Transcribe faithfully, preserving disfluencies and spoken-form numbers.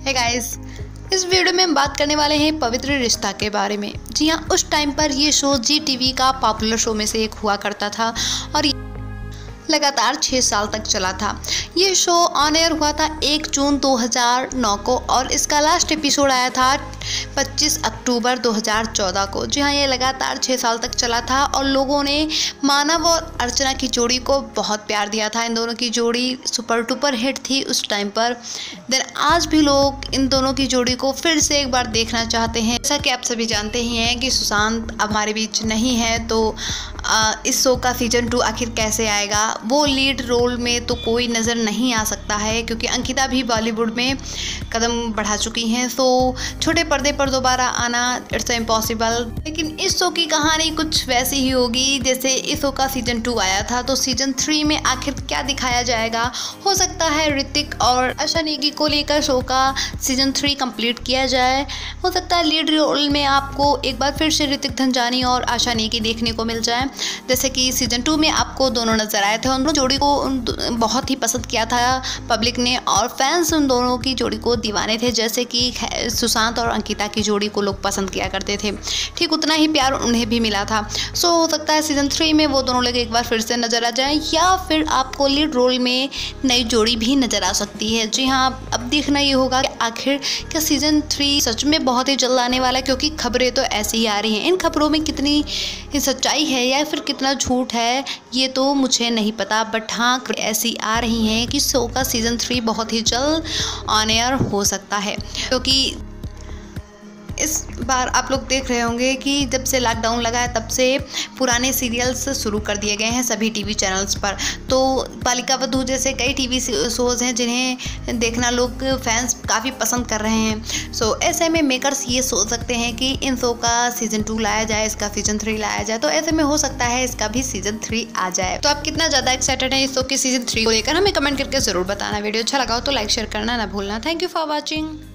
Hey guys, इस video में हम बात करने वाले हैं पवित्र रिश्ता के बारे में। जी हाँ, उस टाइम पर ये शो जी टीवी का पॉपुलर शो में से एक हुआ करता था और लगातार छः साल तक चला था। ये शो ऑन एयर हुआ था एक जून दो हज़ार नौ को और इसका लास्ट एपिसोड आया था पच्चीस अक्टूबर दो हज़ार चौदह को। जी हाँ, ये लगातार छः साल तक चला था और लोगों ने मानव और अर्चना की जोड़ी को बहुत प्यार दिया था। इन दोनों की जोड़ी सुपर डुपर हिट थी उस टाइम पर। देन आज भी लोग इन दोनों की जोड़ी को फिर से एक बार देखना चाहते हैं। जैसा कि आप सभी जानते ही हैं कि सुशांत अब हमारे बीच नहीं है, तो आ, इस शो का सीजन टू आखिर कैसे आएगा। वो लीड रोल में तो कोई नज़र नहीं आ सकता है क्योंकि अंकिता भी बॉलीवुड में कदम बढ़ा चुकी हैं, तो छोटे पर्दे पर दोबारा आना इट्स इम्पॉसिबल। लेकिन इस शो की कहानी कुछ वैसी ही होगी जैसे इस शो का सीजन टू आया था। तो सीजन थ्री में आखिर क्या दिखाया जाएगा। हो सकता है ऋतिक और आशा नेगी को लेकर शो का सीजन थ्री कंप्लीट किया जाए। हो सकता है लीड रोल में आपको एक बार फिर से ऋतिक धनजानी और आशा नेगी देखने को मिल जाए, जैसे कि सीजन टू में आपको दोनों नजर आए थे। उन दोनों जोड़ी को बहुत ही पसंद किया था पब्लिक ने और फैंस उन दोनों की जोड़ी को दीवाने थे, जैसे कि सुशांत और अंकिता की जोड़ी को लोग पसंद किया करते थे। ठीक उतना ही प्यार उन्हें भी मिला था। सो हो सकता है सीजन थ्री में वो दोनों लोग एक बार फिर से नजर आ जाएं या फिर आपको लीड रोल में नई जोड़ी भी नजर आ सकती है। जी हाँ, अब देखना ये होगा कि आखिर क्या सीजन थ्री सच में बहुत ही जल्द आने वाला है, क्योंकि खबरें तो ऐसी ही आ रही हैं। इन खबरों में कितनी सच्चाई है या फिर कितना झूठ है ये तो मुझे नहीं पता, बट हाँ ऐसी आ रही हैं कि शो का सीजन थ्री बहुत ही जल्द ऑन एयर हो सकता है। क्योंकि इस बार आप लोग देख रहे होंगे कि जब से लॉकडाउन लगा है तब से पुराने सीरियल्स शुरू कर दिए गए हैं सभी टीवी चैनल्स पर। तो बालिका वधू जैसे कई टीवी शोज़ हैं जिन्हें देखना लोग फैंस काफ़ी पसंद कर रहे हैं। सो ऐसे में मेकर्स ये सोच सकते हैं कि इन शो का सीज़न टू लाया जाए, इसका सीज़न थ्री लाया जाए। तो ऐसे में हो सकता है इसका भी सीज़न थ्री आ जाए। तो आप कितना ज़्यादा एक्साइटेड हैं इस शो के सीज़न थ्री को लेकर हमें कमेंट करके ज़रूर बताना। वीडियो अच्छा लगा हो तो लाइक शेयर करना ना भूलना। Thank you for watching.